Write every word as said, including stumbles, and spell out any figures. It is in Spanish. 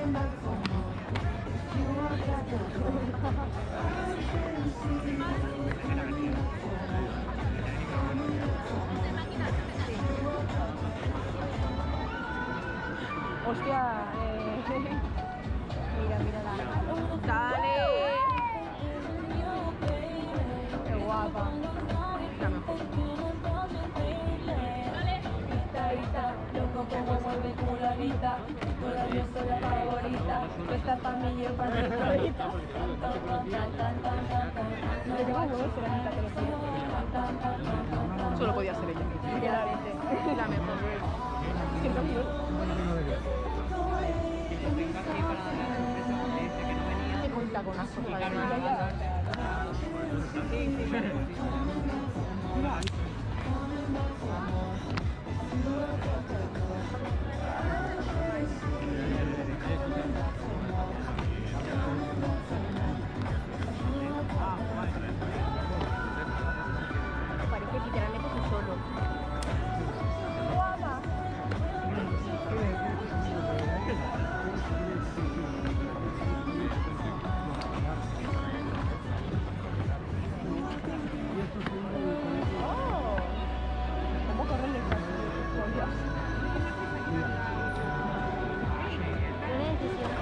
Hostia, eh... mira, mira la... ¡Dale! ¡Qué guapa! La mejor. Loco como mueve culanita, todavía soy la favorita, esta pa' mí yo pa' mi favorita. Solo podía ser ella. Literalmente. La mejor. Siempre ha sido. Qué con taconazo, además. Sí, sí, sí. Parece literalmente que solo. ¡Guapa! ¡Oh! ¿Cómo corren el pasillo? Por Dios. Una decisión.